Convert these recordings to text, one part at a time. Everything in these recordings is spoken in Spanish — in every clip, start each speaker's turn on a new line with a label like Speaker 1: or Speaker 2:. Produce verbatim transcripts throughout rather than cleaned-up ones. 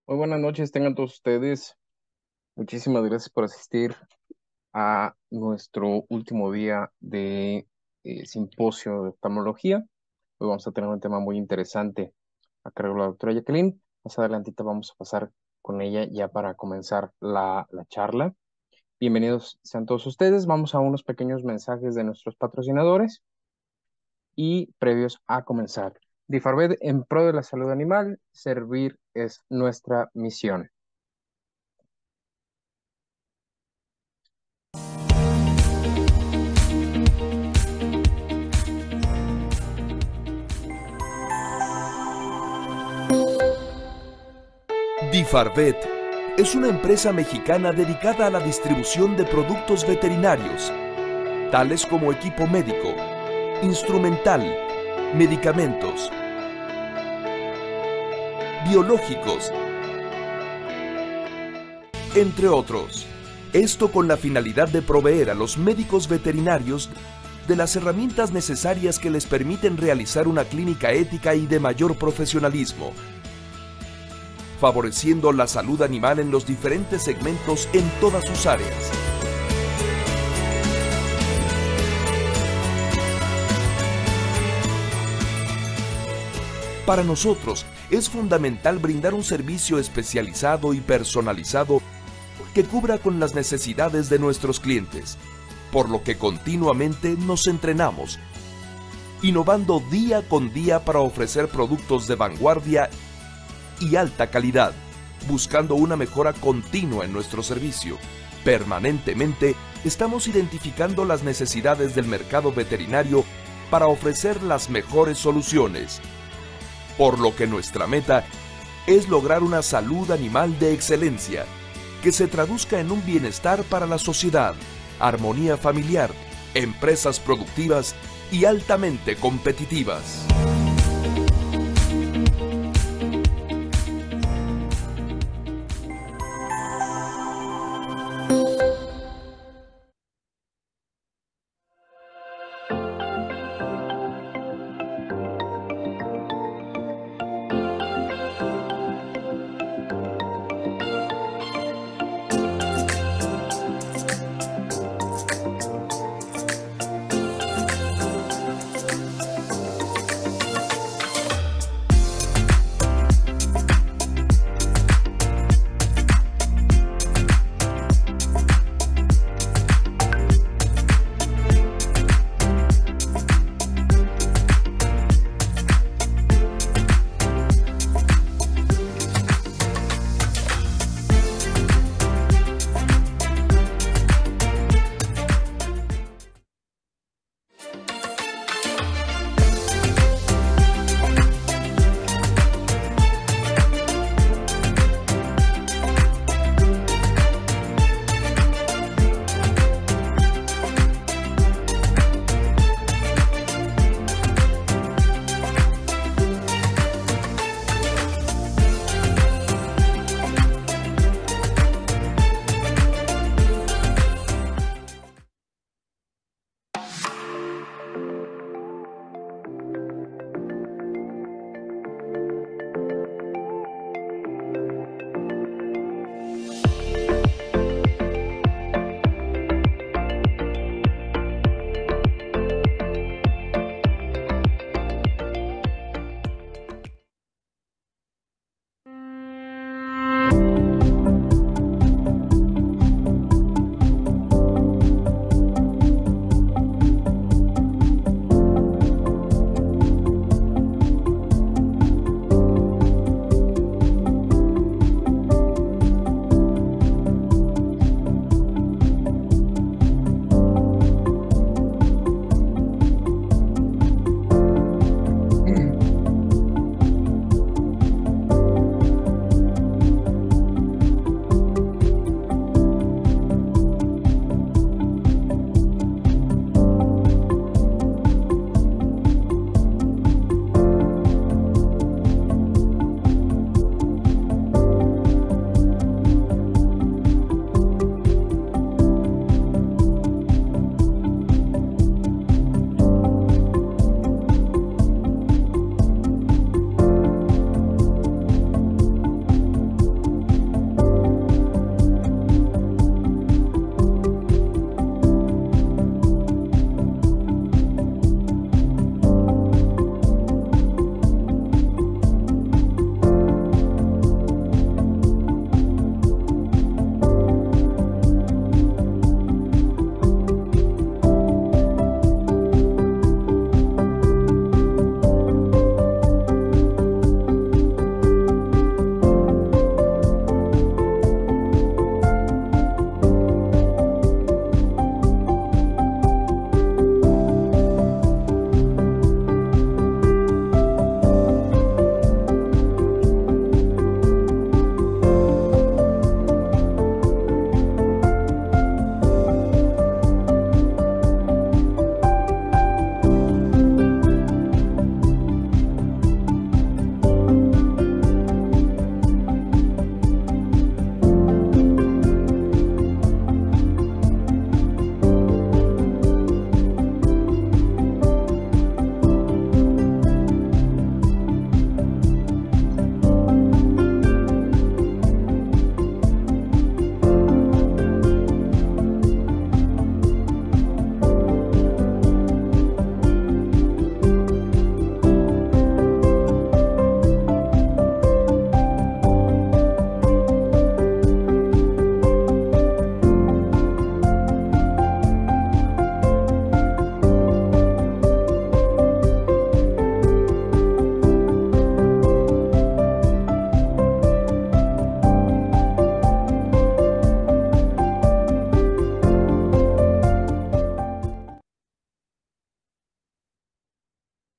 Speaker 1: Muy buenas noches, tengan todos ustedes. Muchísimas gracias por asistir a nuestro último día de eh, simposio de oftalmología. Hoy vamos a tener un tema muy interesante a cargo de la doctora Jacqueline. Más adelantito vamos a pasar con ella ya para comenzar la, la charla. Bienvenidos sean todos ustedes. Vamos a unos pequeños mensajes de nuestros patrocinadores y previos a comenzar. Difarmed en pro de la salud animal, servir es nuestra misión.
Speaker 2: Difarvet es una empresa mexicana dedicada a la distribución de productos veterinarios, tales como equipo médico, instrumental, medicamentos, biológicos, entre otros. Esto con la finalidad de proveer a los médicos veterinarios de las herramientas necesarias que les permiten realizar una clínica ética y de mayor profesionalismo, favoreciendo la salud animal en los diferentes segmentos en todas sus áreas. Para nosotros es fundamental brindar un servicio especializado y personalizado que cubra con las necesidades de nuestros clientes, por lo que continuamente nos entrenamos, innovando día con día para ofrecer productos de vanguardia y alta calidad, buscando una mejora continua en nuestro servicio. Permanentemente estamos identificando las necesidades del mercado veterinario para ofrecer las mejores soluciones, por lo que nuestra meta es lograr una salud animal de excelencia, que se traduzca en un bienestar para la sociedad, armonía familiar, empresas productivas y altamente competitivas.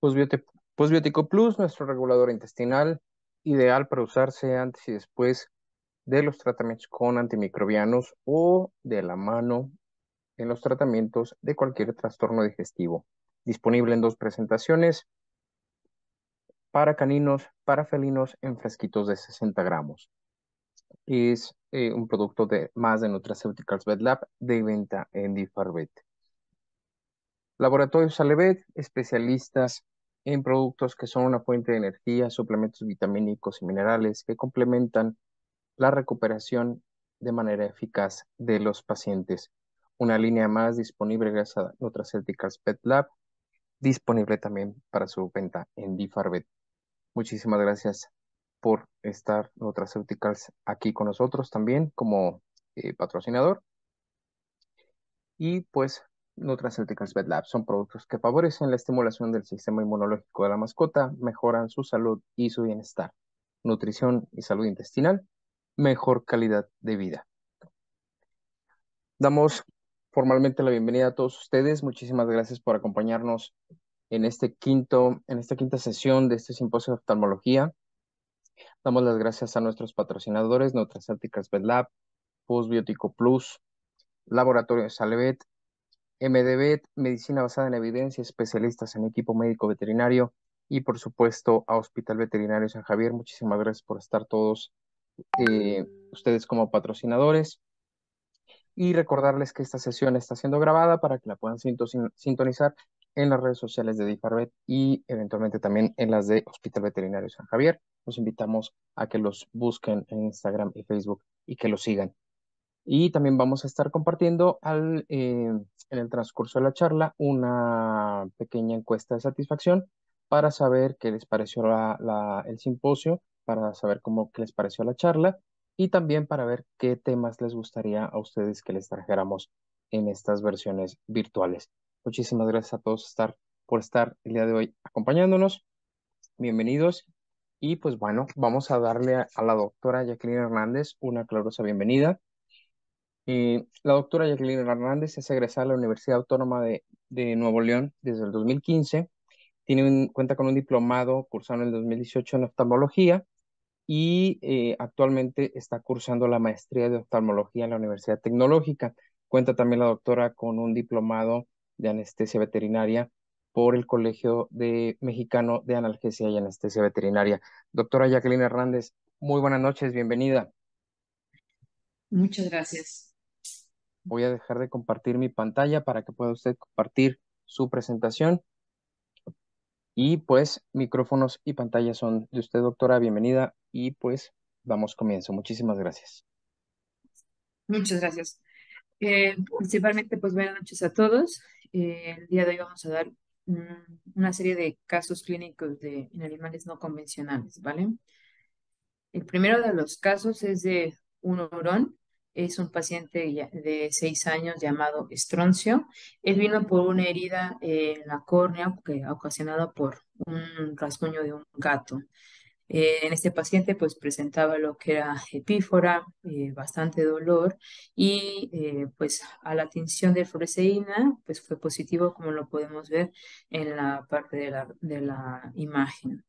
Speaker 1: Postbiote- Postbiótico Plus, nuestro regulador intestinal, ideal para usarse antes y después de los tratamientos con antimicrobianos o de la mano en los tratamientos de cualquier trastorno digestivo. Disponible en dos presentaciones, para caninos, para felinos, en frasquitos de sesenta gramos. Es eh, un producto de más de Nutraceuticals Vet de venta en Difarvet. Laboratorios Alevet, especialistas en productos que son una fuente de energía, suplementos vitamínicos y minerales que complementan la recuperación de manera eficaz de los pacientes. Una línea más disponible gracias a Nutraceuticals Pet Lab, disponible también para su venta en Difarvet. Muchísimas gracias por estar Nutraceuticals aquí con nosotros también como eh, patrocinador. Y pues Nutraceuticals Vet Lab son productos que favorecen la estimulación del sistema inmunológico de la mascota, mejoran su salud y su bienestar, nutrición y salud intestinal, mejor calidad de vida. Damos formalmente la bienvenida a todos ustedes. Muchísimas gracias por acompañarnos en este quinto, en esta quinta sesión de este simposio de oftalmología. Damos las gracias a nuestros patrocinadores, Nutraceuticals Vet Lab, Postbiotico Plus, Laboratorio Salevet, M D Vet, Medicina Basada en Evidencia, especialistas en equipo médico veterinario y por supuesto a Hospital Veterinario San Javier. Muchísimas gracias por estar todos eh, ustedes como patrocinadores. Y recordarles que esta sesión está siendo grabada para que la puedan sintonizar en las redes sociales de Difarvet y eventualmente también en las de Hospital Veterinario San Javier. Los invitamos a que los busquen en Instagram y Facebook y que los sigan. Y también vamos a estar compartiendo al, eh, en el transcurso de la charla una pequeña encuesta de satisfacción para saber qué les pareció la- la- el simposio, para saber cómo qué les pareció la charla y también para ver qué temas les gustaría a ustedes que les trajéramos en estas versiones virtuales. Muchísimas gracias a todos estar, por estar el día de hoy acompañándonos. Bienvenidos. Y pues bueno, vamos a darle a, a la doctora Jacqueline Hernández una calurosa bienvenida. Eh, la doctora Jacqueline Hernández es egresada de la Universidad Autónoma de, de Nuevo León desde el dos mil quince. Tiene un- cuenta con un diplomado cursado en el dos mil dieciocho en oftalmología y eh, actualmente está cursando la maestría de oftalmología en la Universidad Tecnológica. Cuenta también la doctora con un diplomado de anestesia veterinaria por el Colegio de Mexicano de Analgesia y Anestesia Veterinaria. Doctora Jacqueline Hernández, muy buenas noches, bienvenida.
Speaker 3: Muchas gracias.
Speaker 1: Voy a dejar de compartir mi pantalla para que pueda usted compartir su presentación. Y pues micrófonos y pantalla son de usted, doctora. Bienvenida. Y pues damos comienzo. Muchísimas gracias.
Speaker 3: Muchas gracias. Eh, principalmente, pues buenas noches a todos. Eh, el día de hoy vamos a dar mm, una serie de casos clínicos de, en animales no convencionales, ¿vale? El primero de los casos es de un hurón. Es un paciente ya- de seis años llamado Estroncio. Él vino por una herida en la córnea que, ocasionada por un rasguño de un gato. Eh, en este paciente pues presentaba lo que era epífora, eh, bastante dolor y eh, pues a la tinción de fluoresceína pues fue positivo como lo podemos ver en la parte de la, de la imagen.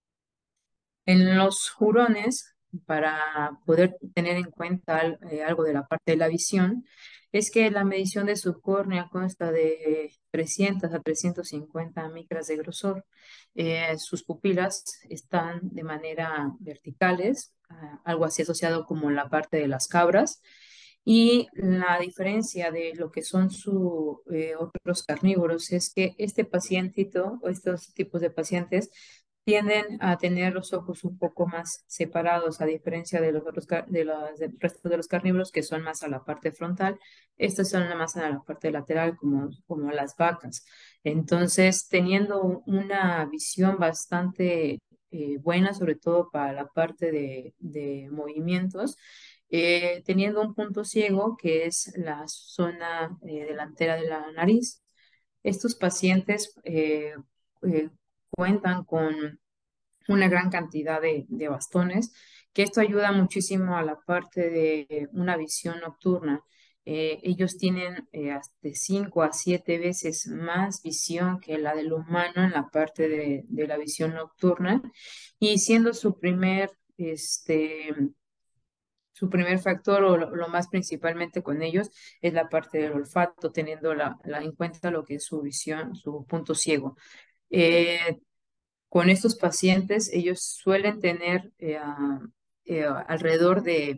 Speaker 3: En los hurones, para poder tener en cuenta al- eh, algo de la parte de la visión, es que la medición de su córnea consta de trescientas a trescientas cincuenta micras de grosor. Eh, sus pupilas están de manera verticales, ah, algo así asociado como en la parte de las cabras. Y la diferencia de lo que son sus otros carnívoros es que este pacientito o estos tipos de pacientes tienden a tener los ojos un poco más separados, a diferencia de los otros car- de los del resto de los carnívoros que son más a la parte frontal. Estos son más a la parte lateral, como, como las vacas. Entonces, teniendo un- una visión bastante eh, buena, sobre todo para la parte de, de movimientos, eh, teniendo un punto ciego que es la zona eh, delantera de la nariz. Estos pacientes eh, eh, cuentan con una gran cantidad de, de bastones, que esto ayuda muchísimo a la parte de una visión nocturna. Eh, ellos tienen eh, hasta cinco a siete veces más visión que la del humano en la parte de, de la visión nocturna, y siendo su primer, este, su primer factor o lo, lo más principalmente con ellos es la parte del olfato, teniendo la, la- en cuenta lo que es su visión, su punto ciego. Eh, con estos pacientes, ellos suelen tener eh, a- eh, alrededor de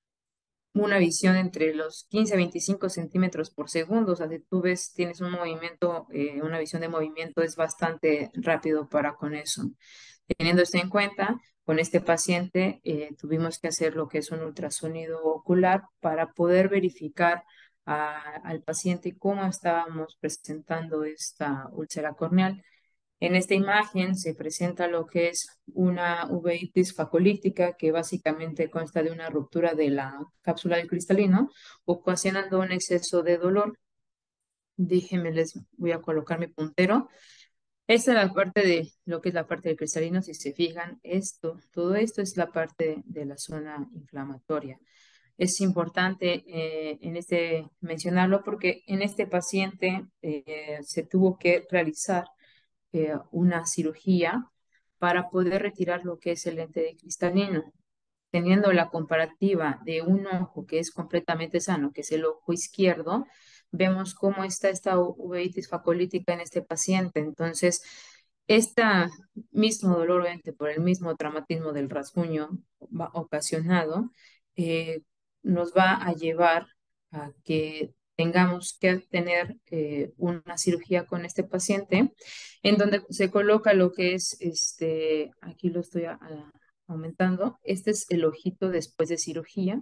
Speaker 3: una visión entre los quince a veinticinco centímetros por segundo. O sea, si tú ves, tienes un movimiento, eh, una visión de movimiento, es bastante rápido para con eso. Teniendo esto en cuenta, con este paciente eh, tuvimos que hacer lo que es un ultrasonido ocular para poder verificar a- al paciente cómo estábamos presentando esta úlcera corneal. En esta imagen se presenta lo que es una uveitis facolítica, que básicamente consta de una ruptura de la cápsula del cristalino, ocasionando un exceso de dolor. Déjenme, les voy a colocar mi puntero. Esta es la parte de lo que es la parte del cristalino. Si se fijan, esto, todo esto es la parte de la zona inflamatoria. Es importante eh, en este mencionarlo porque en este paciente eh, se tuvo que realizar eh, una cirugía para poder retirar lo que es el lente de cristalino. Teniendo la comparativa de un ojo que es completamente sano, que es el ojo izquierdo, vemos cómo está esta uveitis facolítica en este paciente. Entonces, este mismo dolor, obviamente, por el mismo traumatismo del rasguño va- ocasionado, eh, nos va a llevar a que tengamos que tener eh, una cirugía con este paciente, en donde se coloca lo que es, este, aquí lo estoy a- a- aumentando. Este es el ojito después de cirugía.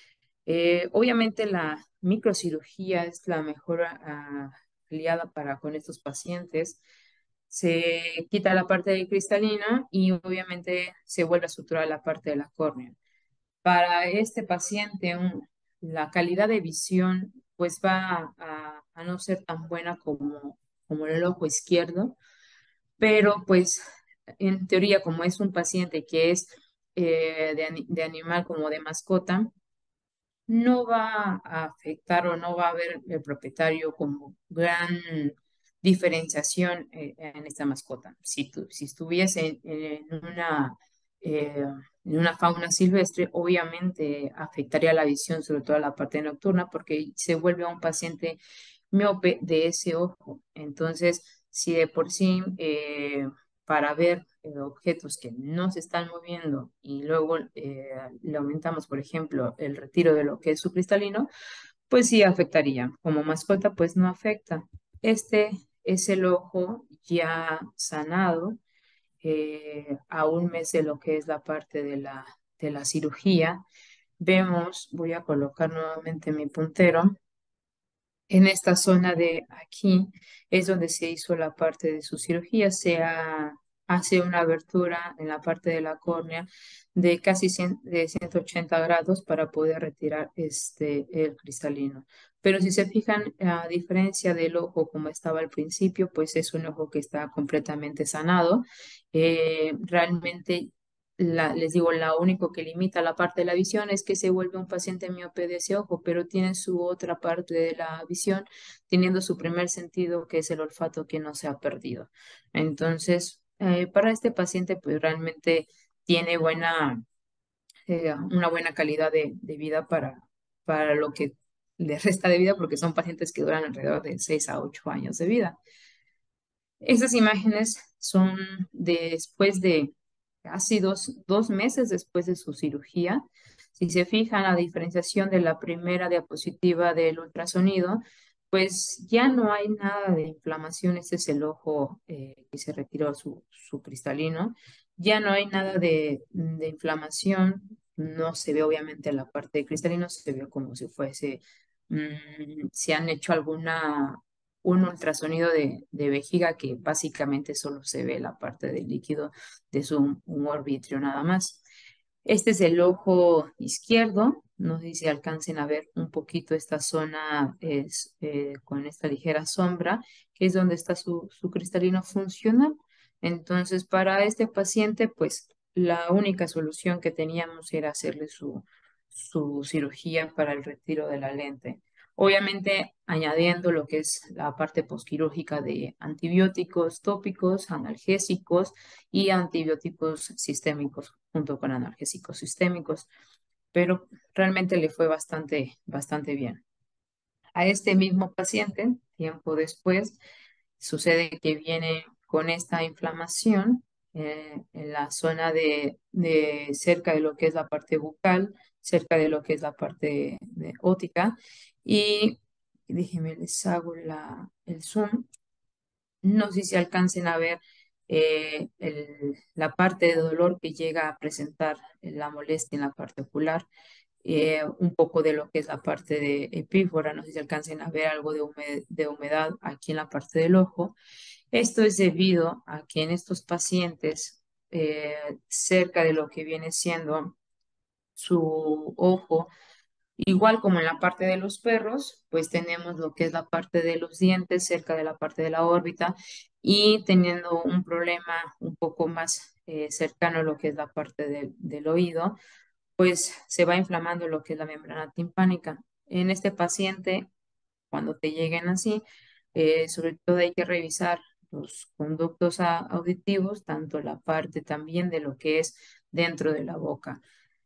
Speaker 3: Eh, obviamente la microcirugía es la mejor ah, aliada para con estos pacientes. Se quita la parte del cristalino y obviamente se vuelve a suturar la parte de la córnea. Para este paciente, un- la calidad de visión pues va a, a no ser tan buena como, como el ojo izquierdo, pero pues en teoría, como es un paciente que es eh, de, ani- de animal como de mascota, no va a afectar o no va a haber el propietario como gran diferenciación eh, en esta mascota. Si, tu- si estuviese en, en una, eh, en una fauna silvestre, obviamente afectaría la visión, sobre todo la parte nocturna, porque se vuelve un paciente miope de ese ojo. Entonces, si de por sí eh, para ver eh, objetos que no se están moviendo y luego eh, le aumentamos, por ejemplo, el retiro de lo que es su cristalino, pues sí afectaría. Como mascota, pues no afecta. Este es el ojo ya sanado eh, a un mes de lo que es la parte de la, de la cirugía. Vemos, voy a colocar nuevamente mi puntero. En esta zona de aquí es donde se hizo la parte de su cirugía. Se ha- hace una abertura en la parte de la córnea de casi cien de ciento ochenta grados para poder retirar este, el cristalino. Pero si se fijan, a diferencia del ojo como estaba al principio, pues es un ojo que está completamente sanado. Eh, realmente la- les digo, lo único que limita la parte de la visión es que se vuelve un paciente miope de ese ojo, pero tiene su otra parte de la visión, teniendo su primer sentido, que es el olfato, que no se ha perdido. Entonces, eh, para este paciente, pues realmente tiene buena, eh, una buena calidad de, de vida para, para lo que le resta de vida, porque son pacientes que duran alrededor de seis a ocho años de vida. Estas imágenes son después de casi dos, dos meses después de su cirugía. Si se fijan, la diferenciación de la primera diapositiva del ultrasonido, pues ya no hay nada de inflamación. Este es el ojo eh, que se retiró su, su cristalino. Ya no hay nada de, de inflamación. No se ve obviamente la parte de cristalino, se ve como si fuese, mm, si han hecho alguna un ultrasonido de, de vejiga, que básicamente solo se ve la parte del líquido de su humor vitrio nada más. Este es el ojo izquierdo. No sé si alcancen a ver un poquito esta zona es, eh, con esta ligera sombra, que es donde está su, su cristalino funcional. Entonces, para este paciente, pues la única solución que teníamos era hacerle su, su cirugía para el retiro de la lente. Obviamente añadiendo lo que es la parte posquirúrgica de antibióticos tópicos, analgésicos y antibióticos sistémicos junto con analgésicos sistémicos, pero realmente le fue bastante, bastante bien. A este mismo paciente, tiempo después, sucede que viene con esta inflamación eh, en la zona de, de cerca de lo que es la parte bucal, cerca de lo que es la parte de ótica. Y déjenme les hago la, el zoom. No sé si alcancen a ver eh, el- la parte de dolor que llega a presentar la molestia en la parte ocular, eh, un poco de lo que es la parte de epífora, no sé si alcancen a ver algo de hume- de humedad aquí en la parte del ojo. Esto es debido a que en estos pacientes, eh, cerca de lo que viene siendo su ojo, igual como en la parte de los perros, pues tenemos lo que es la parte de los dientes cerca de la parte de la órbita y teniendo un problema un poco más eh, cercano a lo que es la parte del del oído, pues se va inflamando lo que es la membrana timpánica. En este paciente, cuando te lleguen así, eh, sobre todo hay que revisar los conductos a- auditivos, tanto la parte también de lo que es dentro de la boca.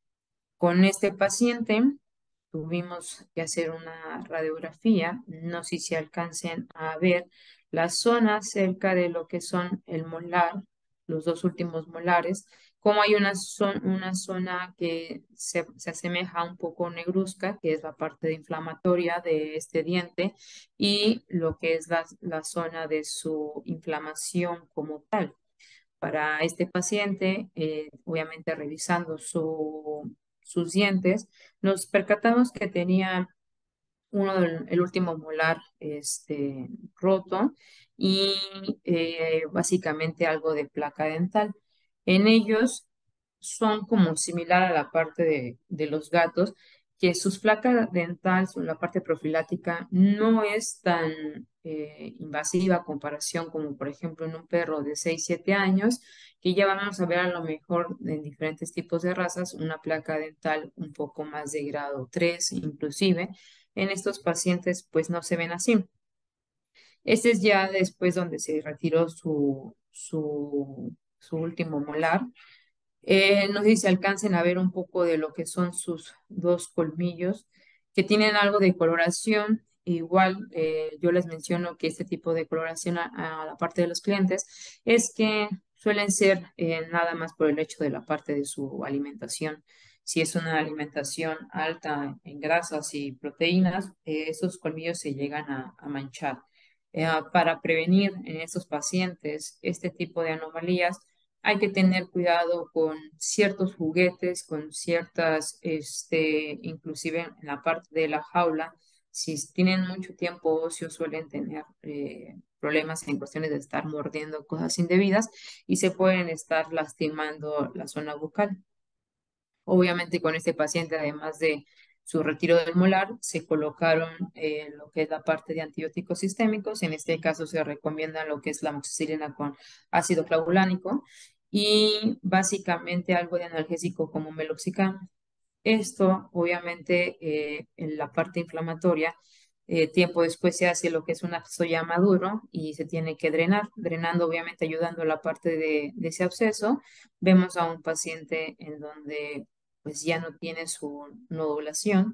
Speaker 3: Con este paciente tuvimos que hacer una radiografía, no sé si alcancen a ver la zona cerca de lo que son el molar, los dos últimos molares, como hay una, zo- una zona que se, se asemeja un poco negruzca, que es la parte de inflamatoria de este diente, y lo que es la, la zona de su inflamación como tal. Para este paciente, eh, obviamente revisando su- sus dientes, nos percatamos que tenía uno del el último molar este, roto y eh, básicamente algo de placa dental. En ellos son como similar a la parte de, de los gatos, que sus placas dentales, la parte profilática, no es tan eh, invasiva a comparación como por ejemplo en un perro de seis siete años, que ya vamos a ver a lo mejor en diferentes tipos de razas una placa dental un poco más de grado tres inclusive. En estos pacientes pues no se ven así. Este es ya después donde se retiró su, su, su último molar. Eh, no sé si se alcancen a ver un poco de lo que son sus dos colmillos, que tienen algo de coloración. Igual eh, yo les menciono que este tipo de coloración a, a la parte de los clientes es que suelen ser eh, nada más por el hecho de la parte de su alimentación. Si es una alimentación alta en grasas y proteínas, eh, esos colmillos se llegan a, a manchar. Eh, para prevenir en estos pacientes este tipo de anomalías, hay que tener cuidado con ciertos juguetes, con ciertas, este, inclusive en la parte de la jaula, si tienen mucho tiempo ocio suelen tener eh, problemas en cuestiones de estar mordiendo cosas indebidas y se pueden estar lastimando la zona bucal. Obviamente con este paciente, además de su retiro del molar, se colocaron eh, lo que es la parte de antibióticos sistémicos. En este caso se recomienda lo que es la amoxicilina con ácido clavulánico y básicamente algo de analgésico como meloxicam. Esto, obviamente, eh, en la parte inflamatoria, eh, tiempo después se hace lo que es un absceso ya maduro y se tiene que drenar, drenando, obviamente, ayudando a la parte de, de ese absceso. Vemos a un paciente en donde pues ya no tiene su nodulación,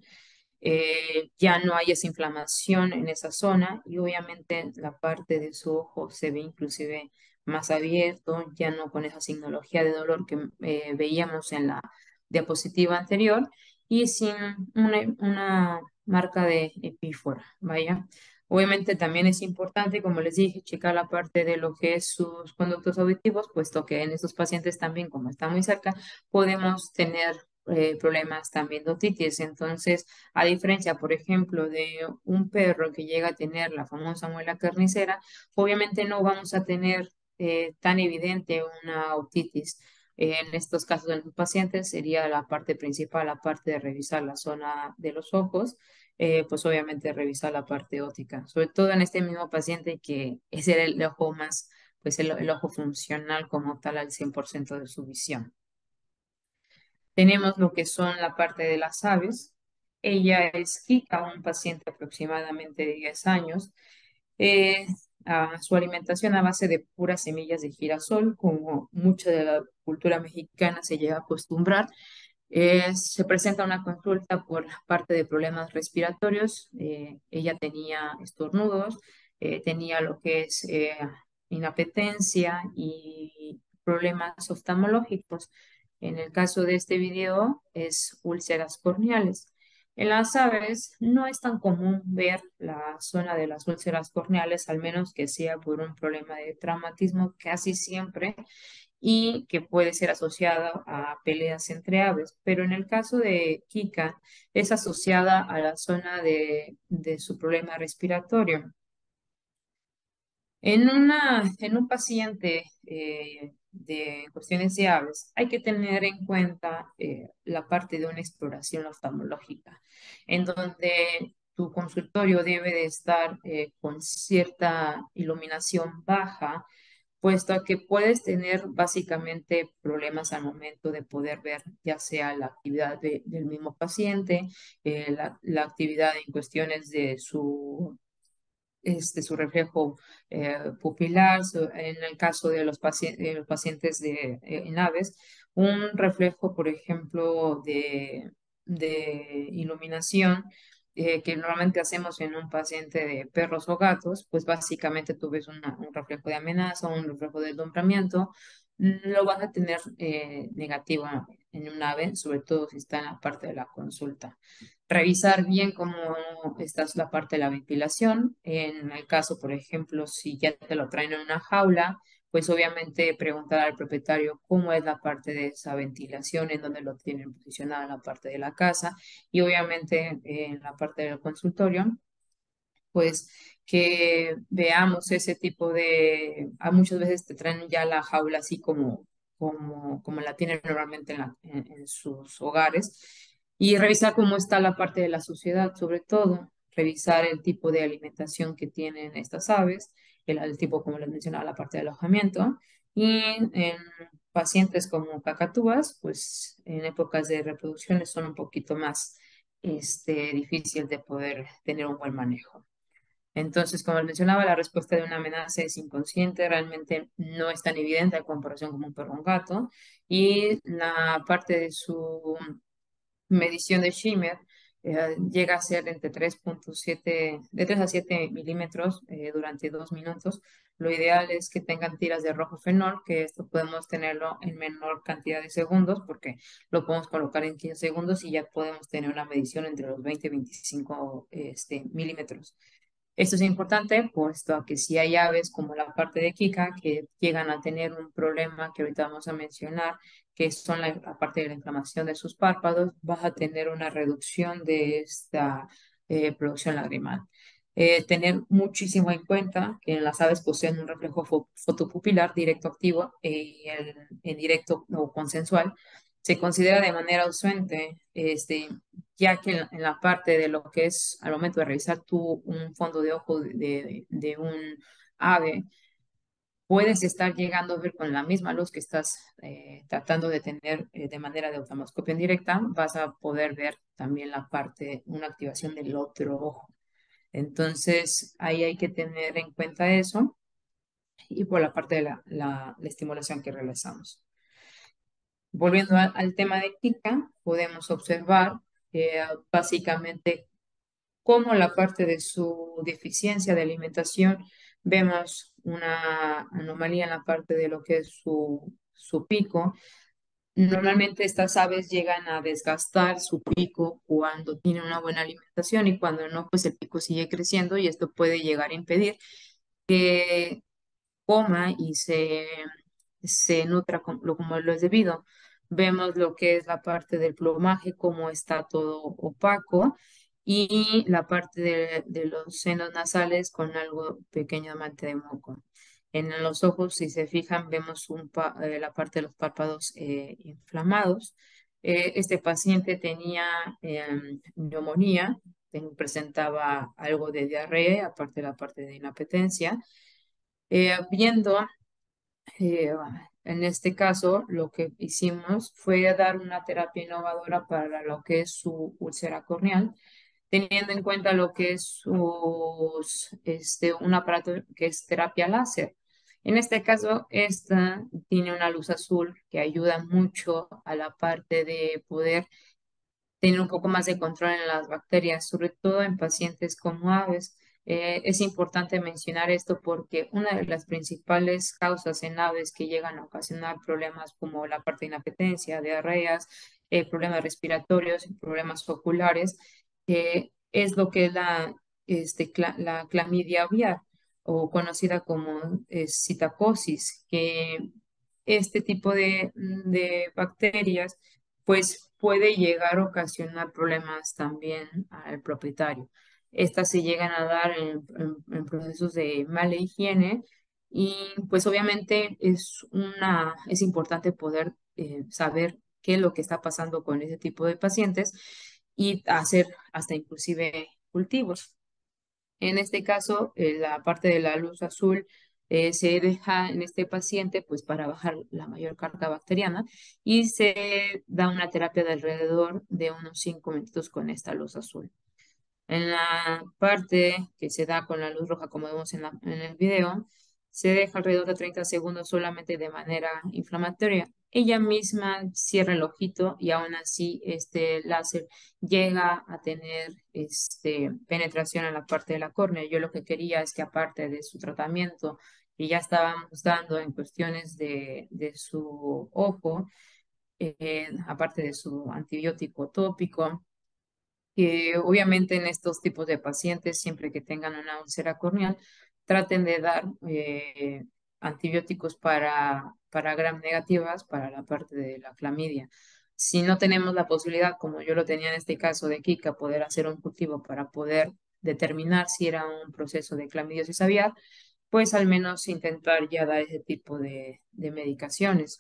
Speaker 3: eh, ya no hay esa inflamación en esa zona y obviamente la parte de su ojo se ve inclusive más abierto, ya no con esa signología de dolor que eh, veíamos en la diapositiva anterior y sin una, una marca de epífora, vaya. Obviamente también es importante, como les dije, checar la parte de lo que es sus conductos auditivos, puesto que en estos pacientes también, como está muy cerca, podemos tener eh, problemas también de otitis. Entonces, a diferencia, por ejemplo, de un perro que llega a tener la famosa muela carnicera, obviamente no vamos a tener eh, tan evidente una otitis. En estos casos de los pacientes sería la parte principal, la parte de revisar la zona de los ojos, eh, pues obviamente revisar la parte óptica, sobre todo en este mismo paciente que es el, el ojo más, pues el, el ojo funcional como tal al cien por ciento de su visión. Tenemos lo que son la parte de las aves. Ella es Kika, un paciente aproximadamente de diez años. Eh, a su alimentación a base de puras semillas de girasol, como mucha de la cultura mexicana se llega a acostumbrar. Eh, se presenta una consulta por la parte de problemas respiratorios. Eh, ella tenía estornudos, eh, tenía lo que es eh, inapetencia y problemas oftalmológicos. En el caso de este video es úlceras corneales. En las aves no es tan común ver la zona de las úlceras corneales, al menos que sea por un problema de traumatismo casi siempre y que puede ser asociada a peleas entre aves. Pero en el caso de Kika es asociada a la zona de, de su problema respiratorio. En una, en un paciente eh, de cuestiones de aves, hay que tener en cuenta eh, la parte de una exploración oftalmológica, en donde tu consultorio debe de estar eh, con cierta iluminación baja, puesto a que puedes tener básicamente problemas al momento de poder ver ya sea la actividad de- del mismo paciente, eh, la la actividad en cuestiones de su este, su reflejo eh, pupilar, su- en el caso de los, paci- de los pacientes de, eh, en aves, un reflejo, por ejemplo, de, de iluminación eh, que normalmente hacemos en un paciente de perros o gatos, pues básicamente tú ves una- un reflejo de amenaza, un reflejo de alumbramiento, mm, lo vas a tener eh, negativo en un ave, sobre todo si está en la parte de la consulta. Revisar bien cómo está la parte de la ventilación. En el caso, por ejemplo, si ya te lo traen en una jaula, pues obviamente preguntar al propietario cómo es la parte de esa ventilación, en dónde lo tienen posicionado en la parte de la casa y obviamente eh, en la parte del consultorio pues que veamos ese tipo de, a muchas veces te traen ya la jaula así como, como, como la tienen normalmente en, la- en- en sus hogares y revisar cómo está la parte de la suciedad, sobre todo, revisar el tipo de alimentación que tienen estas aves, el, el tipo, como les mencionaba, la parte de alojamiento y en pacientes como cacatúas, pues en épocas de reproducciones son un poquito más este, difícil de poder tener un buen manejo. Entonces, como les mencionaba, la respuesta de una amenaza es inconsciente, realmente no es tan evidente a comparación con un perro o un gato. Y la parte de su medición de Schimmer eh, llega a ser entre tres punto siete, de tres a siete milímetros eh, durante dos minutos. Lo ideal es que tengan tiras de rojo fenol, que esto podemos tenerlo en menor cantidad de segundos, porque lo podemos colocar en quince segundos y ya podemos tener una medición entre los veinte y veinticinco este, milímetros. Esto es importante, puesto a que si hay aves como la parte de Kika que llegan a tener un problema que ahorita vamos a mencionar, que son la, la parte de la inflamación de sus párpados, vas a tener una reducción de esta eh, producción lagrimal. Eh, tener muchísimo en cuenta que las aves poseen un reflejo fo- fotopupilar directo activo eh, y el, en directo o consensual. Se considera de manera ausente este, ya que en la, en la parte de lo que es al momento de revisar tú un fondo de ojo de, de- de un ave, puedes estar llegando a ver con la misma luz que estás eh, tratando de tener eh, de manera de oftalmoscopia en directa, vas a poder ver también la parte, una activación del otro ojo. Entonces, ahí hay que tener en cuenta eso y por la parte de la, la- la estimulación que realizamos. Volviendo a- al tema de Kika, podemos observar eh, básicamente como la parte de su deficiencia de alimentación, vemos una anomalía en la parte de lo que es su, su pico. Normalmente estas aves llegan a desgastar su pico cuando tienen una buena alimentación y cuando no, pues el pico sigue creciendo y esto puede llegar a impedir que coma y se, se nutra como, lo- como lo es debido. Vemos lo que es la parte del plumaje, cómo está todo opaco, y la parte de, de los senos nasales con algo pequeño de de moco. En los ojos, si se fijan, vemos un pa- eh, la parte de los párpados eh, inflamados. Eh, este paciente tenía em, neumonía, ten- presentaba algo de diarrea, aparte de la parte de inapetencia. Eh, viendo eh, en este caso, lo que hicimos fue dar una terapia innovadora para lo que es su úlcera corneal, teniendo en cuenta lo que es sus, este, un aparato que es terapia láser. En este caso, esta tiene una luz azul que ayuda mucho a la parte de poder tener un poco más de control en las bacterias, sobre todo en pacientes como aves. Eh, es importante mencionar esto porque una de las principales causas en aves que llegan a ocasionar problemas como la parte de inapetencia, diarreas, eh, problemas respiratorios, problemas oculares, eh, es lo que es la, este, cla- la clamidia aviar o conocida como eh, citacosis, que este tipo de, de bacterias pues puede llegar a ocasionar problemas también al propietario. Estas se llegan a dar en, en- en procesos de mala higiene y pues obviamente es una, es importante poder eh, saber qué es lo que está pasando con ese tipo de pacientes y hacer hasta inclusive cultivos. En este caso, eh, la parte de la luz azul eh, se deja en este paciente pues para bajar la mayor carga bacteriana y se da una terapia de alrededor de unos cinco minutos con esta luz azul. En la parte que se da con la luz roja, como vemos en, la- en el video, se deja alrededor de treinta segundos solamente de manera inflamatoria. Ella misma cierra el ojito y aún así este láser llega a tener este, penetración en la parte de la córnea. Yo lo que quería es que aparte de su tratamiento que ya estábamos dando en cuestiones de, de su ojo, eh, aparte de su antibiótico tópico, que obviamente en estos tipos de pacientes, siempre que tengan una úlcera corneal, traten de dar eh, antibióticos para, para gram negativas para la parte de la clamidia. Si no tenemos la posibilidad, como yo lo tenía en este caso de Kika, poder hacer un cultivo para poder determinar si era un proceso de clamidiosis aviar, pues al menos intentar ya dar ese tipo de, de medicaciones.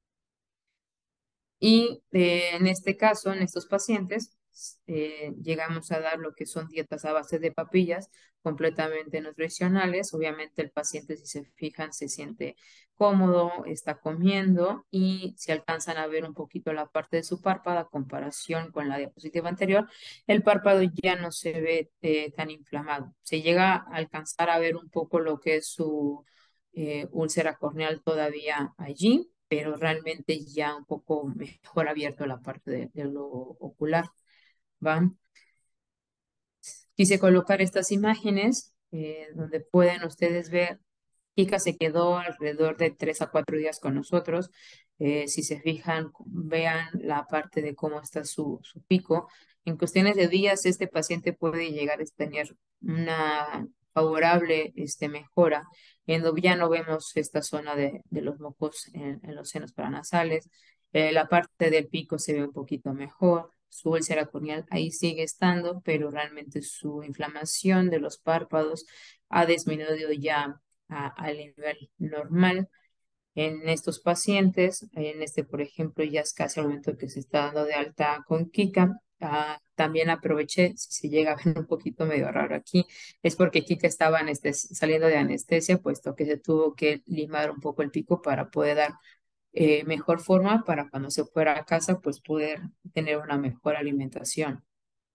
Speaker 3: Y eh, en este caso, en estos pacientes, eh, llegamos a dar lo que son dietas a base de papillas completamente nutricionales. Obviamente el paciente, si se fijan, se siente cómodo, está comiendo y si alcanzan a ver un poquito la parte de su párpado a comparación con la diapositiva anterior, el párpado ya no se ve eh, tan inflamado. Se llega a alcanzar a ver un poco lo que es su eh, úlcera corneal todavía allí, pero realmente ya un poco mejor abierto la parte de, de lo ocular. ¿Va? Quise colocar estas imágenes eh, donde pueden ustedes ver. Kika se quedó alrededor de tres a cuatro días con nosotros. Eh, si se fijan, vean la parte de cómo está su, su pico. En cuestiones de días, este paciente puede llegar a tener una favorable este, mejora, en donde ya no vemos esta zona de, de los mocos en, en los senos paranasales. Eh, la parte del pico se ve un poquito mejor. Su úlcera corneal ahí sigue estando, pero realmente su inflamación de los párpados ha disminuido ya a- al nivel normal en estos pacientes. En este, por ejemplo, ya es casi al momento que se está dando de alta con Kika. Ah, también aproveché, si se llega a ver un poquito medio raro aquí, es porque Kika estaba anestes- saliendo de anestesia, puesto que se tuvo que limar un poco el pico para poder dar eh, mejor forma para cuando se fuera a casa, pues poder tener una mejor alimentación.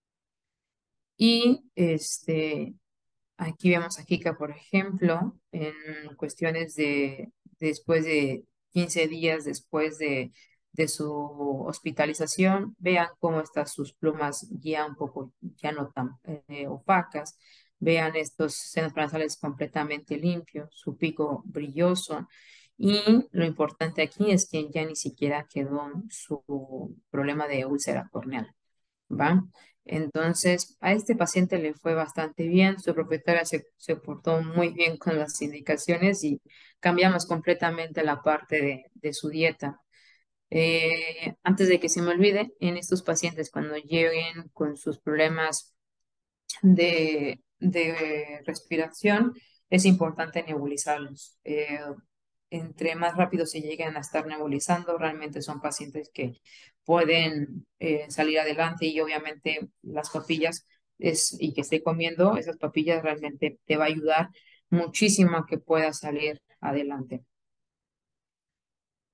Speaker 3: Y este, aquí vemos a Kika, por ejemplo, en cuestiones de después de quince días después de, de su hospitalización, vean cómo están sus plumas ya un poco, ya no tan eh, opacas, vean estos senos nasales completamente limpios, su pico brilloso. Y lo importante aquí es que ya ni siquiera quedó su problema de úlcera corneal. ¿Va? Entonces, a este paciente le fue bastante bien, su propietaria se, se portó muy bien con las indicaciones y cambiamos completamente la parte de, de su dieta. Eh, antes de que se me olvide, en estos pacientes cuando lleguen con sus problemas de, de respiración, es importante nebulizarlos. Eh, entre más rápido se lleguen a estar nebulizando, realmente son pacientes que pueden eh, salir adelante y obviamente las papillas es, y que esté comiendo, esas papillas realmente te va a ayudar muchísimo a que puedas salir adelante.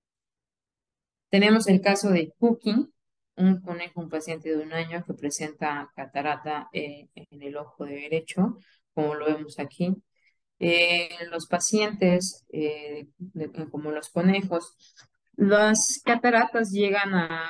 Speaker 3: Tenemos el caso de Cookie, un conejo, un paciente de un año que presenta catarata eh, en el ojo derecho, como lo vemos aquí. Eh, los pacientes, eh, de- como los conejos, las cataratas llegan a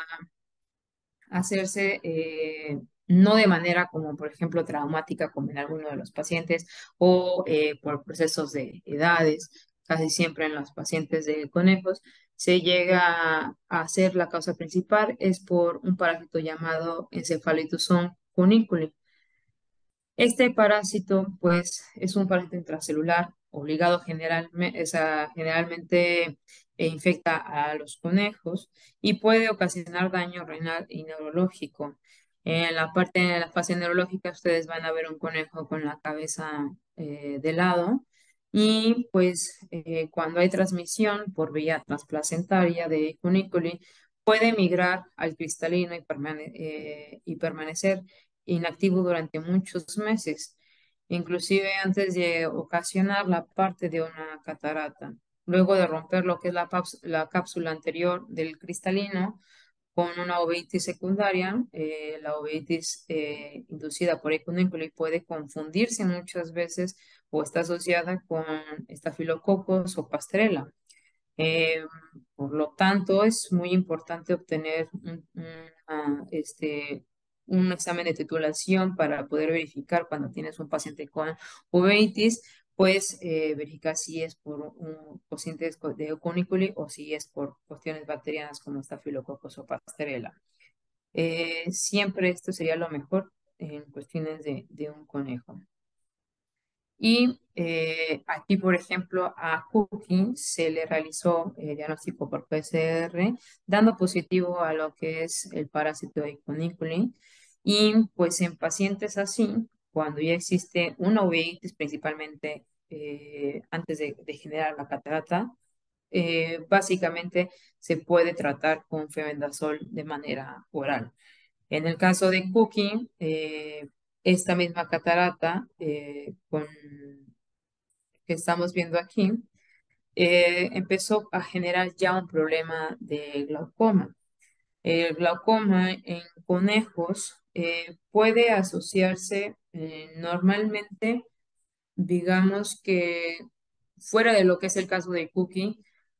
Speaker 3: hacerse eh, no de manera como, por ejemplo, traumática, como en alguno de los pacientes, o eh, por procesos de edades. Casi siempre en los pacientes de conejos se llega a hacer la causa principal, es por un parásito llamado Encefalitisum cuniculi. Este parásito, pues, es un parásito intracelular obligado generalme- es a- generalmente eh, infecta a los conejos y puede ocasionar daño renal y neurológico. En la parte de la fase neurológica, ustedes van a ver un conejo con la cabeza eh, de lado y, pues, eh, cuando hay transmisión por vía transplacentaria de cunículi, puede migrar al cristalino y permane- eh, y permanecer inactivo durante muchos meses, inclusive antes de ocasionar la parte de una catarata. Luego de romper lo que es la, paps- la cápsula anterior del cristalino con una uveitis secundaria, eh, la uveitis eh, inducida por equinoculi puede confundirse muchas veces o está asociada con estafilococos o pastrela. Eh, por lo tanto, es muy importante obtener un, una, este, un examen de titulación para poder verificar cuando tienes un paciente con uveitis, pues eh, verificar si es por un paciente de cuniculi o si es por cuestiones bacterianas como Staphylococcus o Pasteurella. Eh, siempre esto sería lo mejor en cuestiones de, de un conejo. Y eh, aquí, por ejemplo, a Cookie se le realizó eh, diagnóstico por P C R, dando positivo a lo que es el parásito de Cuniculi. Y pues en pacientes así, cuando ya existe una uveitis, principalmente eh, antes de, de generar la catarata, eh, básicamente se puede tratar con febendazol de manera oral. En el caso de Cookie, eh, esta misma catarata eh, con, que estamos viendo aquí eh, empezó a generar ya un problema de glaucoma. El glaucoma en conejos eh, puede asociarse eh, normalmente, digamos que fuera de lo que es el caso de Cookie,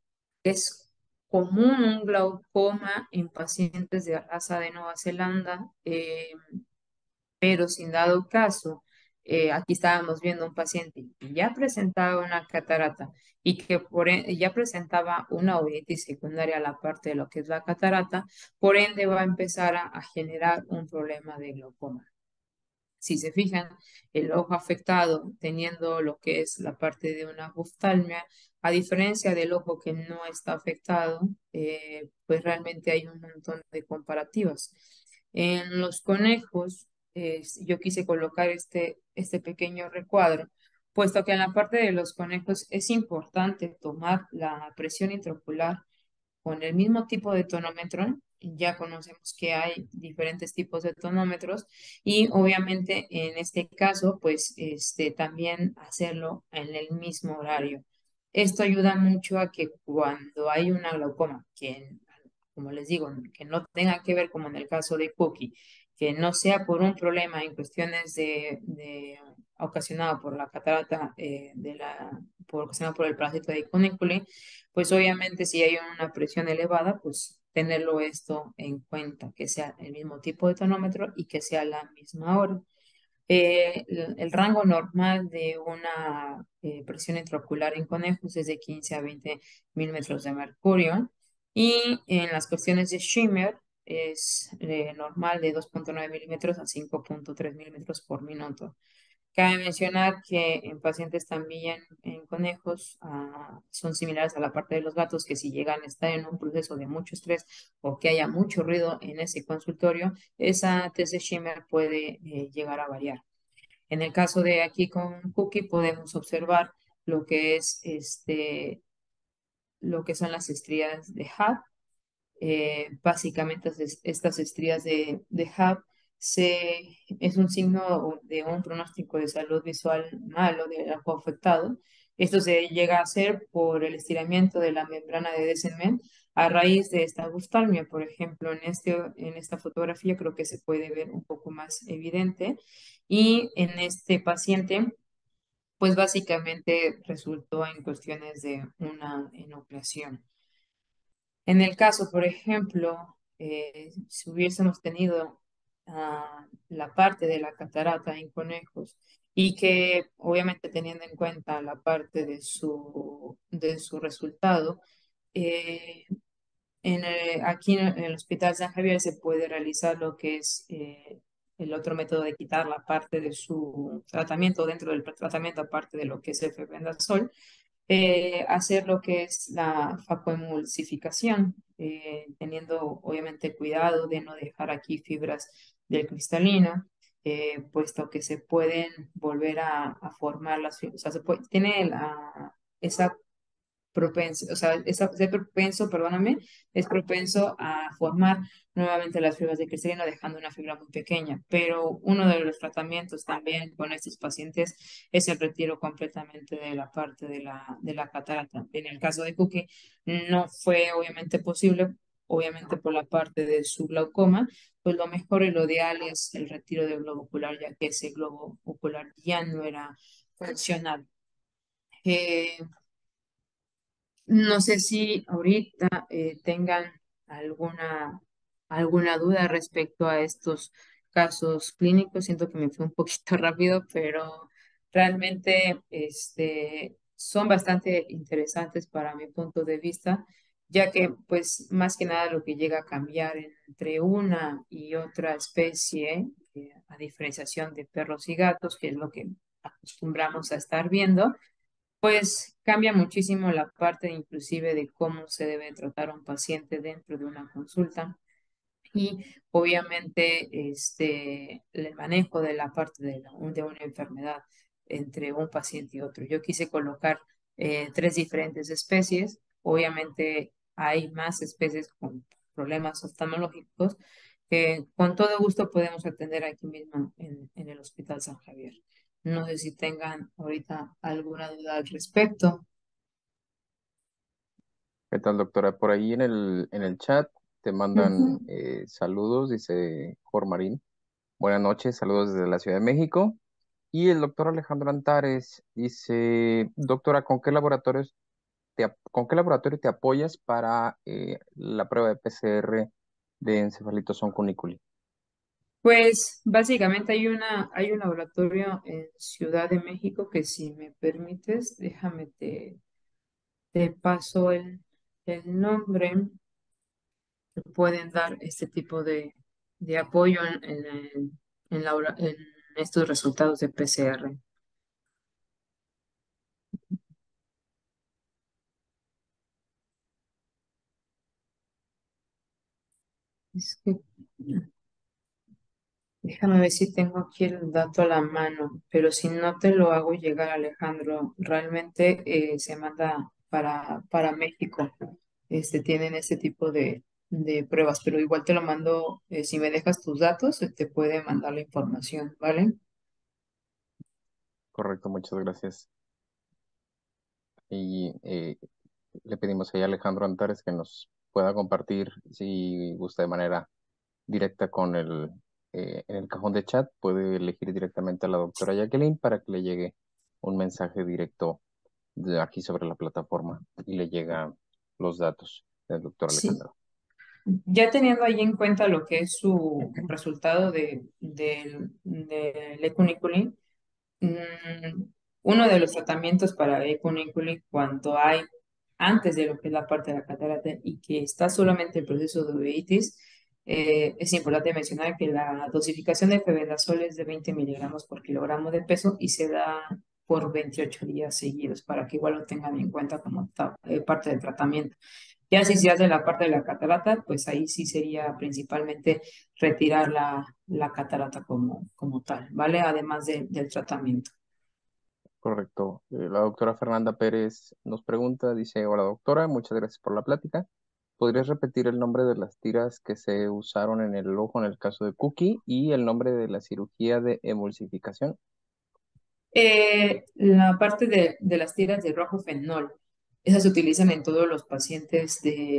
Speaker 3: es común un glaucoma en pacientes de raza de Nueva Zelanda. Eh, pero sin dado caso, eh, aquí estábamos viendo un paciente que ya presentaba una catarata y que por en- ya presentaba una uveitis secundaria a la parte de lo que es la catarata, por ende va a empezar a, a generar un problema de glaucoma. Si se fijan, el ojo afectado teniendo lo que es la parte de una oftalmia, a diferencia del ojo que no está afectado, eh, pues realmente hay un montón de comparativas. En los conejos, eh, yo quise colocar este, este pequeño recuadro, puesto que en la parte de los conejos es importante tomar la presión intraocular con el mismo tipo de tonómetro. Ya conocemos que hay diferentes tipos de tonómetros y obviamente en este caso, pues este, también hacerlo en el mismo horario. Esto ayuda mucho a que cuando hay una glaucoma, que como les digo, que no tenga que ver como en el caso de Cookie, que no sea por un problema en cuestiones de, de ocasionado por la catarata eh, de la, por, ocasionado por el parásito de Cuniculi, pues obviamente si hay una presión elevada, pues tenerlo esto en cuenta, que sea el mismo tipo de tonómetro y que sea la misma hora. Eh, el, el rango normal de una eh, presión intraocular en conejos es de quince a veinte milímetros de mercurio y en las cuestiones de Schimmer es eh, normal de dos punto nueve milímetros a cinco punto tres milímetros por minuto. Cabe mencionar que en pacientes también en conejos ah, son similares a la parte de los gatos, que si llegan a estar en un proceso de mucho estrés o que haya mucho ruido en ese consultorio, esa test de Schimmer puede eh, llegar a variar. En el caso de aquí con Cookie podemos observar lo que es este, lo que son las estrías de Hub. Eh, básicamente es- estas estrías de, de Hub se, es un signo de un pronóstico de salud visual malo del ojo afectado. Esto se llega a hacer por el estiramiento de la membrana de Descemet a raíz de esta oftalmia. Por ejemplo, en este, en esta fotografía creo que se puede ver un poco más evidente y en este paciente, pues básicamente resultó en cuestiones de una enucleación. En el caso, por ejemplo, eh, si hubiésemos tenido ah, la parte de la catarata en conejos y que obviamente teniendo en cuenta la parte de su, de su resultado, eh, en el- aquí en el Hospital San Javier se puede realizar lo que es eh, el otro método de quitar la parte de su tratamiento dentro del tratamiento, aparte de lo que es el febendazol, eh, hacer lo que es la facoemulsificación, eh, teniendo obviamente cuidado de no dejar aquí fibras del cristalino, eh, puesto que se pueden volver a, a formar las fibras. O sea, se puede- tiene la, esa propenso, o sea, es, es propenso, perdóname, es propenso a formar nuevamente las fibras de cristalino, dejando una fibra muy pequeña. Pero uno de los tratamientos también con estos pacientes es el retiro completamente de la parte de la, de la catarata. En el caso de Cookie, no fue obviamente posible, obviamente por la parte de su glaucoma, pues lo mejor y lo ideal es el retiro del globo ocular, ya que ese globo ocular ya no era funcional. Eh, no sé si ahorita eh, tengan alguna, alguna duda respecto a estos casos clínicos. Siento que me fue un poquito rápido, pero realmente este, son bastante interesantes para mi punto de vista, ya que pues más que nada lo que llega a cambiar entre una y otra especie, eh, a diferenciación de perros y gatos, que es lo que acostumbramos a estar viendo, pues cambia muchísimo la parte inclusive de cómo se debe tratar a un paciente dentro de una consulta y obviamente este, el manejo de la parte de, la- de una enfermedad entre un paciente y otro. Yo quise colocar eh, tres diferentes especies. Obviamente hay más especies con problemas oftalmológicos que con todo gusto podemos atender aquí mismo en, en el Hospital San Javier. No sé si tengan ahorita alguna duda al respecto.
Speaker 1: ¿Qué tal, doctora? Por ahí en el, en el chat te mandan
Speaker 3: Ujú.
Speaker 1: eh, saludos, dice Jorge Marín. Buenas noches, saludos desde la Ciudad de México. Y el doctor Alejandro Antares dice, doctora, ¿con qué laboratorios te, ap- con qué laboratorio te apoyas para eh, la prueba de P C R de encefalitis onconículi?
Speaker 3: Pues básicamente hay una, hay un laboratorio en Ciudad de México que si me permites, déjame te, te paso el, el nombre, que pueden dar este tipo de, de apoyo en, en, el- en la hora- en estos resultados de P C R. Es que, déjame ver si tengo aquí el dato a la mano, pero si no te lo hago llegar, Alejandro, realmente eh, se manda para, para México. Este, tienen ese tipo de, de pruebas, pero igual te lo mando, eh, si me dejas tus datos, eh, te puede mandar la información, ¿vale?
Speaker 1: Correcto, muchas gracias. Y eh, le pedimos ahí a Alejandro Antares que nos pueda compartir, si gusta de manera directa con el, eh, en el cajón de chat, puede elegir directamente a la doctora Jacqueline para que le llegue un mensaje directo de aquí sobre la plataforma y le llegan los datos del doctor
Speaker 3: Sí.
Speaker 1: Alejandro.
Speaker 3: Ya teniendo ahí en cuenta lo que es su resultado de, del del ecuniculin, Mm, uno de los tratamientos para econícula cuando hay antes de lo que es la parte de la catarata y que está solamente el proceso de uveitis, eh, es importante mencionar que la dosificación de febendazol es de veinte miligramos por kilogramo de peso y se da por veintiocho días seguidos para que igual lo tengan en cuenta como ta- eh, parte del tratamiento. Ya si se hace la parte de la catarata, pues ahí sí sería principalmente retirar la, la catarata como, como tal, ¿vale? Además de- del tratamiento.
Speaker 1: Correcto. Eh, la doctora Fernanda Pérez nos pregunta, dice, hola doctora, muchas gracias por la plática. ¿Podrías repetir el nombre de las tiras que se usaron en el ojo en el caso de Cookie y el nombre de la cirugía de emulsificación?
Speaker 3: Eh, la parte de, de las tiras de rojo fenol, esas se utilizan en todos los pacientes de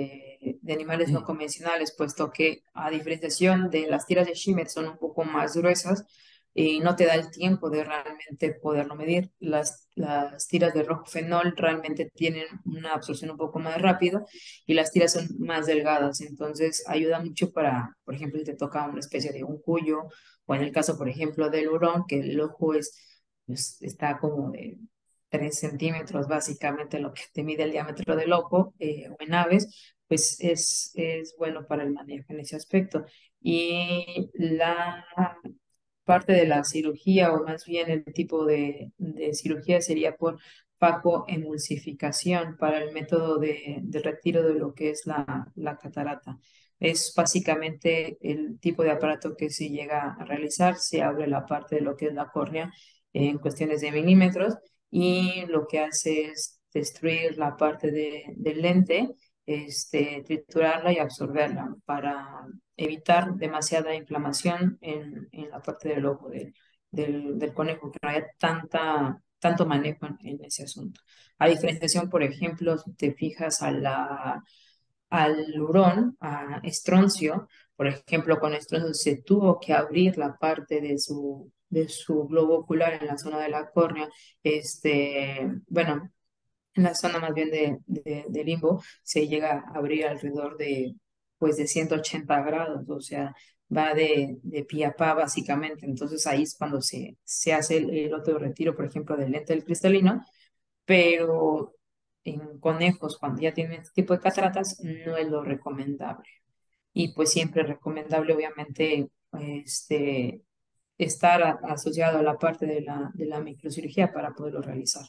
Speaker 3: de, de animales no convencionales, puesto que a diferenciación de las tiras de Schmidt son un poco más gruesas y no te da el tiempo de realmente poderlo medir. Las, las tiras de rojo fenol realmente tienen una absorción un poco más rápida y las tiras son más delgadas, entonces ayuda mucho para, por ejemplo, si te toca una especie de un cuyo o en el caso, por ejemplo, del hurón, que el ojo es, pues, está como de tres centímetros, básicamente lo que te mide el diámetro del ojo, eh, o en aves, pues es, es bueno para el manejo en ese aspecto. Y la parte de la cirugía, o más bien el tipo de, de cirugía, sería por facoemulsificación para el método de, de retiro de lo que es la, la catarata. Es básicamente el tipo de aparato que se llega a realizar. Se abre la parte de lo que es la córnea en cuestiones de milímetros y lo que hace es destruir la parte de, del lente, este, triturarla y absorberla para evitar demasiada inflamación en, en la parte del ojo del, del, del conejo, que no haya tanta, tanto manejo en, en ese asunto. A diferenciación, por ejemplo, si te fijas a la, al hurón, a estroncio, por ejemplo, con estroncio se tuvo que abrir la parte de su, de su globo ocular en la zona de la córnea, este, bueno, en la zona más bien de, de, de limbo, se llega a abrir alrededor de, pues, de ciento ochenta grados, o sea, va de, de pie a pa básicamente. Entonces ahí es cuando se, se hace el, el otro retiro, por ejemplo, del lente del cristalino, pero en conejos, cuando ya tienen este tipo de cataratas, no es lo recomendable. Y pues siempre es recomendable, obviamente, este, estar a- asociado a la parte de la, de la microcirugía para poderlo realizar.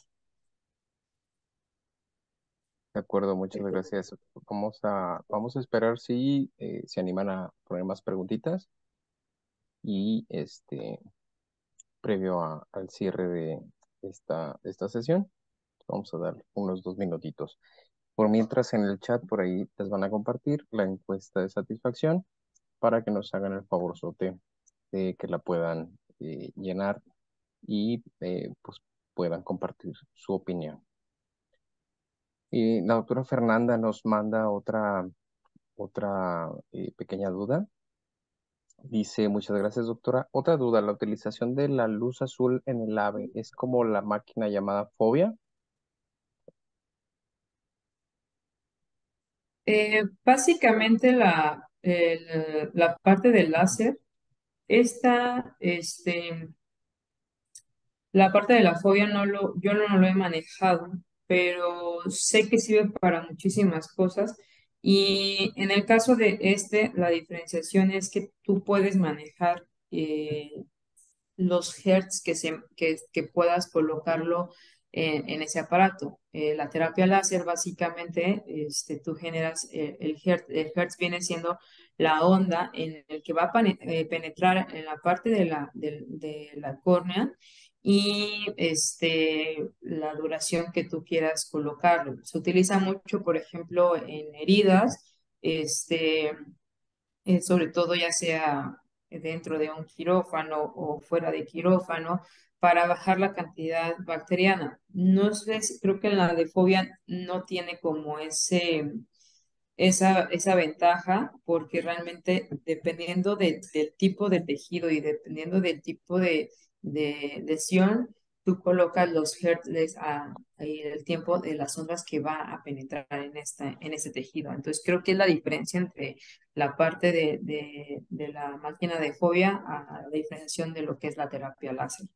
Speaker 1: De acuerdo, muchas gracias. Vamos a, vamos a esperar si eh, se animan a poner más preguntitas y este, previo a- al cierre de esta, de esta sesión, vamos a dar unos dos minutitos. Por mientras en el chat por ahí les van a compartir la encuesta de satisfacción para que nos hagan el favorzote de que la puedan eh, llenar y eh, pues puedan compartir su opinión. Y la doctora Fernanda nos manda otra, otra eh, pequeña duda. Dice, muchas gracias, doctora. Otra duda, ¿la utilización de la luz azul en el ave es como la máquina llamada fobia?
Speaker 3: Eh, básicamente la, el- la parte del láser, esta, este, la parte de la fobia no lo, yo no lo he manejado, pero sé que sirve para muchísimas cosas. Y en el caso de este, la diferenciación es que tú puedes manejar eh, los hertz que, se, que, que puedas colocarlo en, en ese aparato. Eh, la terapia láser, básicamente, este, tú generas eh, el hertz. El hertz viene siendo la onda en el que va a pane- eh, penetrar en la parte de la, de, de la córnea y este, la duración que tú quieras colocarlo. Se utiliza mucho, por ejemplo, en heridas, este, eh, sobre todo ya sea dentro de un quirófano o fuera de quirófano, para bajar la cantidad bacteriana. No sé, si- creo que la de fobia no tiene como ese, esa, esa ventaja, porque realmente dependiendo de- del tipo de tejido y dependiendo del tipo de, de lesión, tú colocas los hertz a, y el tiempo de las ondas que va a penetrar en, esta, en ese tejido. Entonces creo que es la diferencia entre la parte de, de, de la máquina de fobia a la diferenciación de lo que es la terapia láser.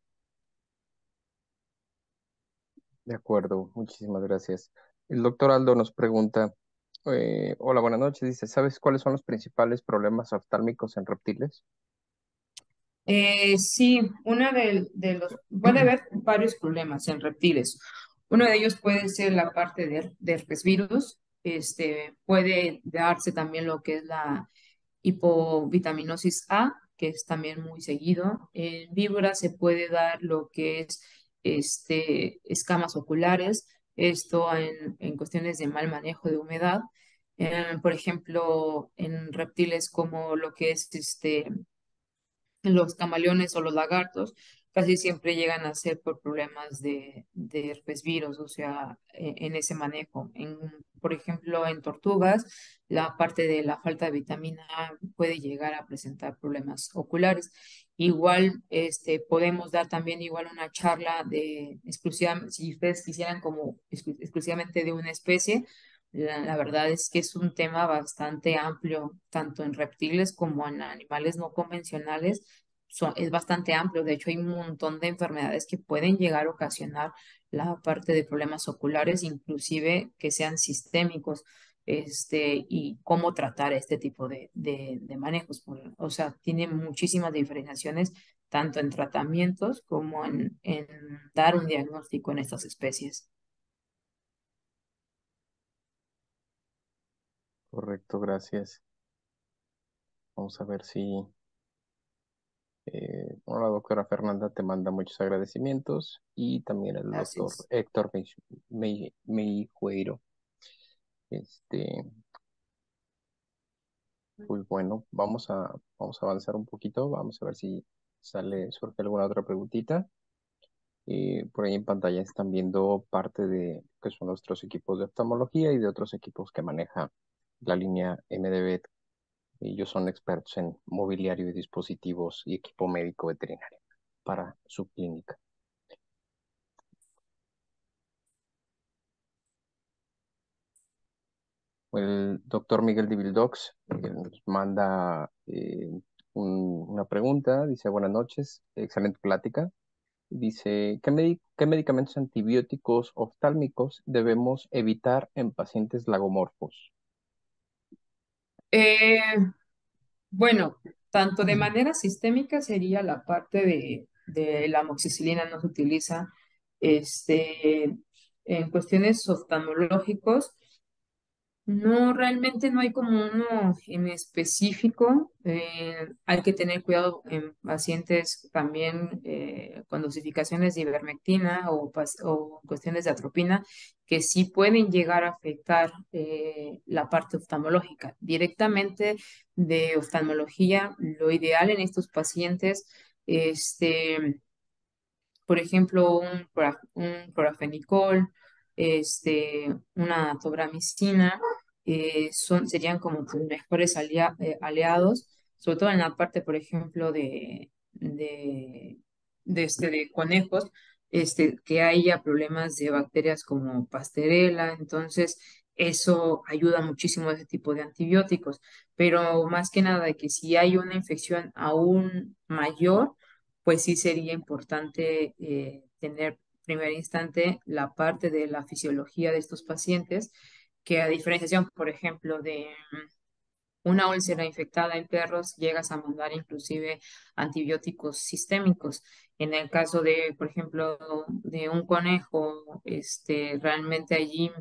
Speaker 1: De acuerdo, muchísimas gracias. El doctor Aldo nos pregunta, eh, hola, buenas noches, dice, ¿sabes cuáles son los principales problemas oftálmicos en reptiles?
Speaker 3: Eh, sí, una de, de los, puede haber varios problemas en reptiles. Uno de ellos puede ser la parte de, de herpes virus. Este, puede darse también lo que es la hipovitaminosis A, que es también muy seguido. En víbora se puede dar lo que es este, escamas oculares, esto en, en cuestiones de mal manejo de humedad. Eh, por ejemplo, en reptiles como lo que es este, los camaleones o los lagartos, casi siempre llegan a ser por problemas de, de herpes virus, o sea, e- en, ese manejo. En, por ejemplo, en tortugas, la parte de la falta de vitamina A puede llegar a presentar problemas oculares. Igual, este, podemos dar también igual una charla de exclusiva, si ustedes quisieran como exclu- exclusivamente de una especie. La, la verdad es que es un tema bastante amplio, tanto en reptiles como en animales no convencionales son- es bastante amplio. De hecho, hay un montón de enfermedades que pueden llegar a ocasionar la parte de problemas oculares, inclusive que sean sistémicos, este, y cómo tratar este tipo de, de, de manejos. Por- O sea, tiene muchísimas diferenciaciones, tanto en tratamientos como en, en dar un diagnóstico en estas especies.
Speaker 1: Correcto, gracias. Vamos a ver si eh, bueno, la doctora Fernanda te manda muchos agradecimientos y también el doctor
Speaker 3: Gracias.
Speaker 1: Héctor Mei- Mei- Meijueiro. Este, pues bueno, vamos a, vamos a avanzar un poquito, vamos a ver si sale, surge alguna otra preguntita. Eh, por ahí en pantalla están viendo parte de que son nuestros equipos de oftalmología y de otros equipos que maneja la línea M D B. Ellos son expertos en mobiliario y dispositivos y equipo médico veterinario para su clínica. El doctor Miguel de Vildox eh, nos manda eh, un- una pregunta. Dice, buenas noches, excelente plática. Dice, ¿qué, medi- qué medicamentos antibióticos oftálmicos debemos evitar en pacientes lagomorfos?
Speaker 3: Eh, Bueno, tanto de manera sistémica sería la parte de, de la amoxicilina no se utiliza, este, en cuestiones oftalmológicos. No, realmente no hay como uno en específico. Eh, hay que tener cuidado en pacientes también eh, con dosificaciones de ivermectina o, pas- o cuestiones de atropina que sí pueden llegar a afectar eh, la parte oftalmológica. Directamente de oftalmología, lo ideal en estos pacientes, este, por ejemplo, un, clora- un clorafenicol, este, una tobramicina, eh, son, serían como tus mejores alia- eh, aliados, sobre todo en la parte, por ejemplo, de, de, de, este, de conejos, este, que haya problemas de bacterias como Pasteurella, entonces eso ayuda muchísimo a ese tipo de antibióticos, pero más que nada que si hay una infección aún mayor, pues sí sería importante eh, tener primer instante la parte de la fisiología de estos pacientes, que a diferenciación, por ejemplo, de mm, una úlcera infectada en perros, llegas a mandar inclusive antibióticos sistémicos. En el caso de, por ejemplo, de un conejo, este, realmente allí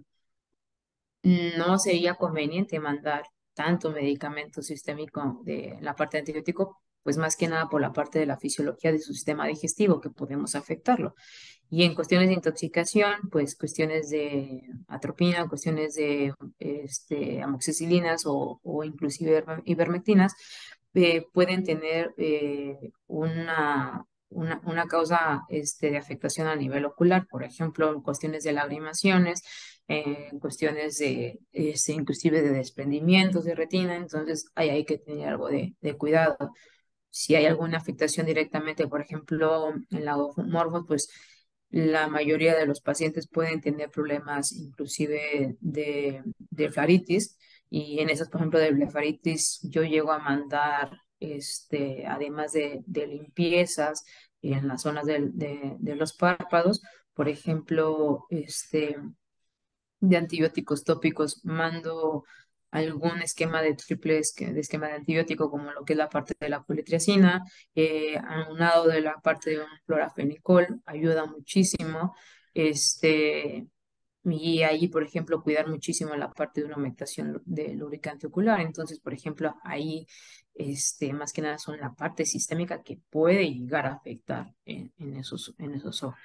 Speaker 3: no sería conveniente mandar tanto medicamento sistémico de la parte de antibiótico, pues más que nada por la parte de la fisiología de su sistema digestivo que podemos afectarlo. Y en cuestiones de intoxicación, pues cuestiones de atropina, cuestiones de este, amoxicilinas o, o inclusive iverme- ivermectinas, eh, pueden tener eh, una, una, una causa este, de afectación a nivel ocular, por ejemplo, en cuestiones de lagrimaciones, eh, en cuestiones de, este, inclusive de desprendimientos de retina, entonces ahí hay que tener algo de, de cuidado. Si hay alguna afectación directamente, por ejemplo, en lagomorfos, pues la mayoría de los pacientes pueden tener problemas inclusive de, de blefaritis y en esas, por ejemplo, de blefaritis yo llego a mandar, este, además de, de limpiezas en las zonas del- de, de los párpados, por ejemplo, este, de antibióticos tópicos, mando algún esquema de triple esque- de esquema de antibiótico, como lo que es la parte de la politriacina, eh, aunado de la parte de un clorafenicol, ayuda muchísimo. Este, y ahí, por ejemplo, cuidar muchísimo la parte de una humectación de lubricante ocular. Entonces, por ejemplo, ahí, este, más que nada son la parte sistémica que puede llegar a afectar en, en esos, en esos ojos.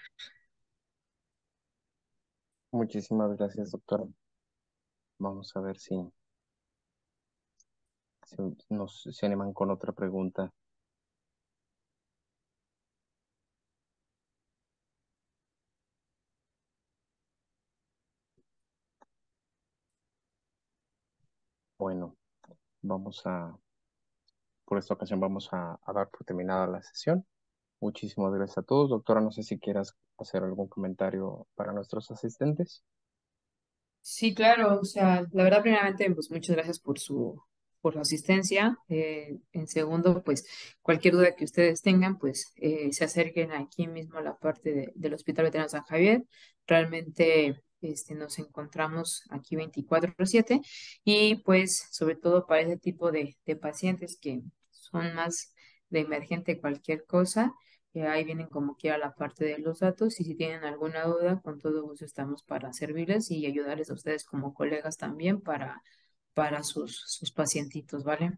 Speaker 1: Muchísimas gracias, doctora. Vamos a ver si, si nos se animan con otra pregunta. bueno, vamos a, por esta ocasión vamos a, a dar por terminada la sesión. Muchísimas gracias a todos. Doctora, no sé si quieras hacer algún comentario para nuestros asistentes.
Speaker 3: Sí, claro, o sea, la verdad, primeramente, pues muchas gracias por su, por su asistencia. Eh, en segundo, pues cualquier duda que ustedes tengan, pues eh, se acerquen aquí mismo a la parte de- del Hospital Veterano San Javier. Realmente este, nos encontramos aquí veinticuatro siete y pues sobre todo para ese tipo de, de pacientes que son más de emergente cualquier cosa que ahí vienen como quiera la parte de los datos y si tienen alguna duda, con todo gusto estamos para servirles y ayudarles a ustedes como colegas también para, para sus, sus pacientitos, ¿vale?